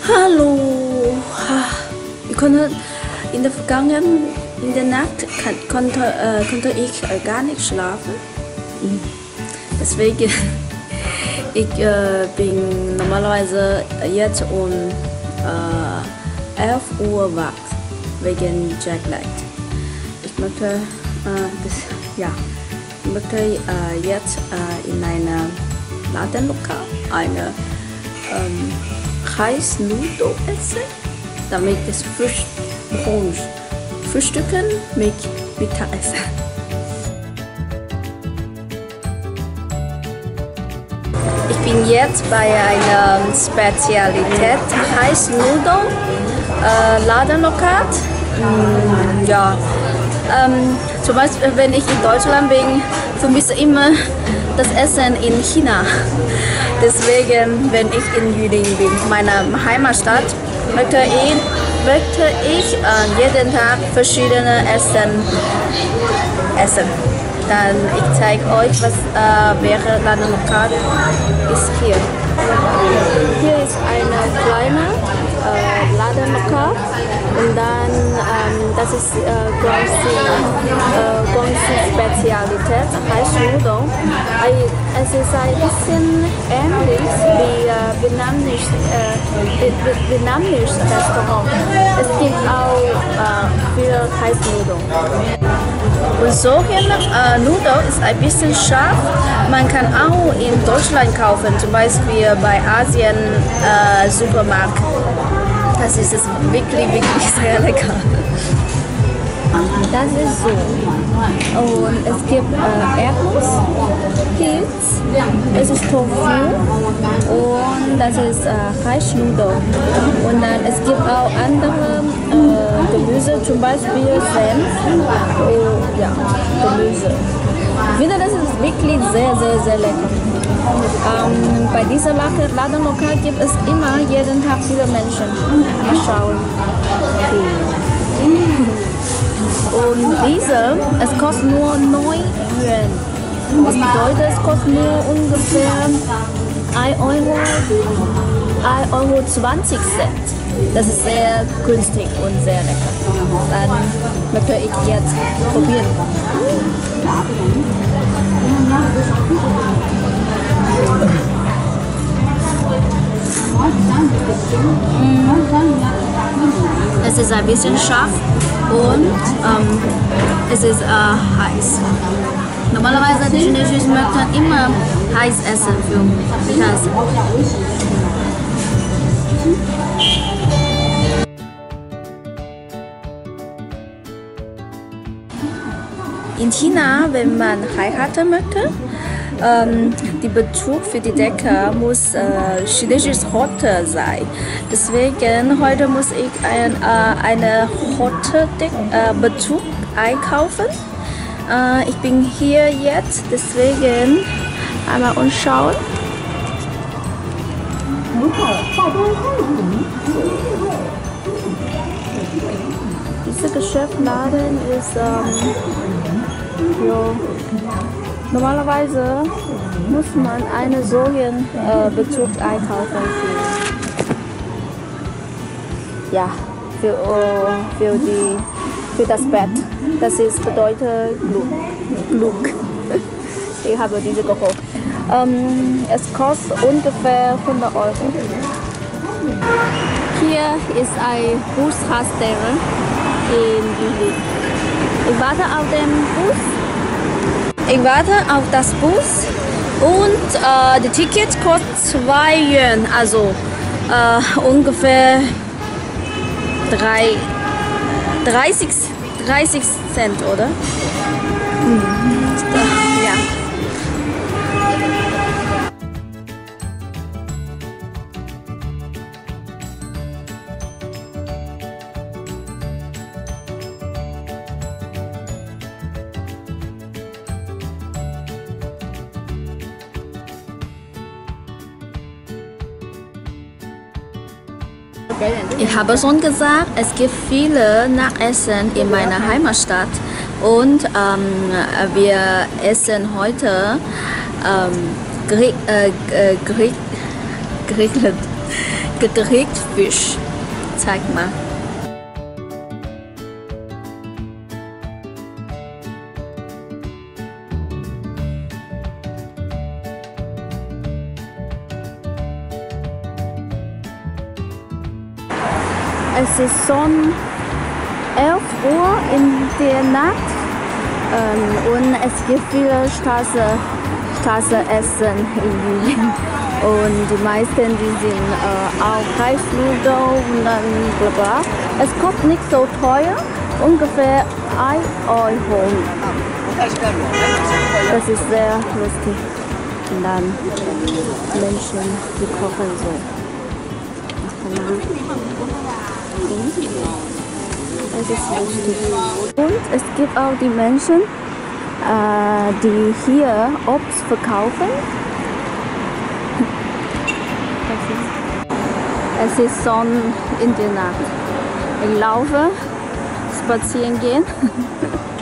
Hallo. Ich konnte in der Nacht konnte ich gar nicht schlafen. Deswegen ich bin normalerweise jetzt um 11 Uhr wach wegen Jetlag. Ich möchte jetzt in einer Ladenlokal eine Reisnudel essen, damit es frühstücken mit Mittagessen. Ich bin jetzt bei einer Spezialität Reisnudel Ladenlokal. Zum Beispiel, wenn ich in Deutschland bin, vermisse ich immer das Essen in China. Deswegen, wenn ich in Jilin bin, meiner Heimatstadt, möchte ich jeden Tag verschiedene Essen. Dann ich zeige euch, was wäre Ladenlokal ist hier. Hier ist eine kleine Ladenlokal und dann das ist große Spezialität, Reisnudel. Es ist ein bisschen ähnlich wie vietnamesisches Restaurant. Es gibt auch viele Reisnudeln. Und solche Nudeln ist ein bisschen scharf. Man kann auch in Deutschland kaufen, zum Beispiel bei Asien Supermarkt. Das ist wirklich sehr lecker. Das ist so. Und es gibt Erdnuss, Pilz, es ist Tofu und das ist Reisnudel. Und dann es gibt auch andere Gemüse, zum Beispiel Senf. Gemüse. Ich finde, das ist wirklich sehr lecker. Bei dieser Ladenlokal gibt es immer jeden Tag viele Menschen. Mal schauen. Und es kostet nur 9 Yuan. Das bedeutet, es kostet nur ungefähr 1,20 €. Das ist sehr günstig und sehr lecker. Dann möchte ich jetzt probieren. Es ist ein bisschen scharf und es ist heiß. Normalerweise die Chinesen möchten immer heiß essen für Mittagessen. In China, wenn man heiraten möchte, die Bezug für die Decke muss chinesisches Hotte sein. Deswegen heute muss ich eine Hotte Bezug einkaufen. Ich bin hier jetzt, deswegen einmal umschauen. Dieser Geschäftsladen ist normalerweise muss man einen solchen Bezug einkaufen für das Bett. Das ist bedeutet Glück. Ich habe diese geholt. Es kostet ungefähr 100 €. Hier ist ein Bushaltestelle in Jilin. Ich warte auf den Bus. Ich warte auf das Bus und das Ticket kostet 2 Yuan, also ungefähr 30 Cent, oder? Ja. Ich habe schon gesagt, es gibt viele Nachessen in meiner Heimatstadt und wir essen heute gegrillt Fisch. Zeig mal. Es ist schon 11 Uhr in der Nacht und es gibt viele Straßenessen in Yulin. Und die meisten, die sind auch Reisnudeln und dann bla bla. Es kostet nicht so teuer, ungefähr 1 Euro. Das ist sehr lustig. Und dann Menschen, die kochen so. Es ist lustig. Und es gibt auch die Menschen, die hier Obst verkaufen. Es ist Sonne in der Nacht. Ich laufe, spazieren gehen.